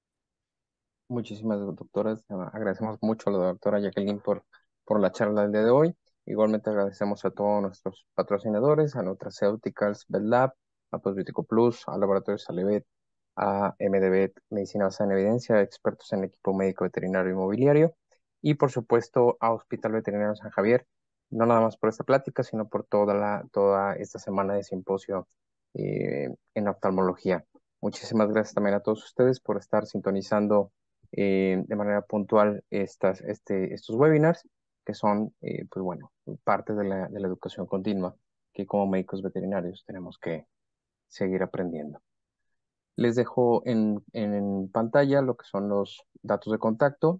Speaker 1: Muchísimas doctoras. Ah, agradecemos mucho a la doctora Jacqueline por, por la charla del día de hoy. Igualmente agradecemos a todos nuestros patrocinadores, a Nutraceuticals, BedLab, a Postbiotico Plus, a Laboratorios Alevet, a MDvet, Medicina Basada en Evidencia, expertos en equipo médico veterinario y mobiliario, y por supuesto a Hospital Veterinario San Javier, no nada más por esta plática, sino por toda, la, toda esta semana de simposio eh, en oftalmología. Muchísimas gracias también a todos ustedes por estar sintonizando eh, de manera puntual estas, este, estos webinars, que son, eh, pues bueno, parte de la, de la educación continua que como médicos veterinarios tenemos que seguir aprendiendo. Les dejo en, en pantalla lo que son los datos de contacto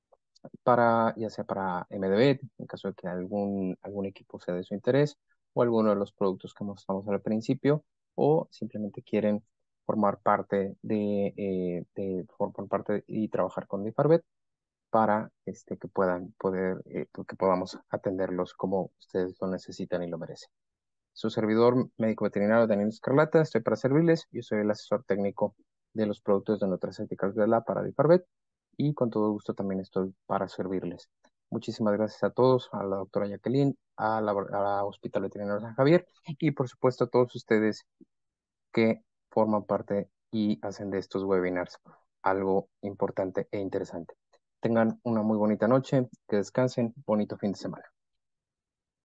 Speaker 1: para, ya sea para MDvet, en caso de que algún, algún equipo sea de su interés, o alguno de los productos que mostramos al principio, o simplemente quieren formar parte de, eh, de formar parte y trabajar con Difarvet para este, que puedan poder, eh, que podamos atenderlos como ustedes lo necesitan y lo merecen. Su servidor médico veterinario Daniel Escarlata, estoy para servirles. Yo soy el asesor técnico de los productos de Nutraceuticals de la para Difarvet y con todo gusto también estoy para servirles. Muchísimas gracias a todos, a la doctora Jacqueline, a la, a la Hospital Veterinario San Javier y por supuesto a todos ustedes que forman parte y hacen de estos webinars algo importante e interesante. Tengan una muy bonita noche, que descansen, bonito fin de semana.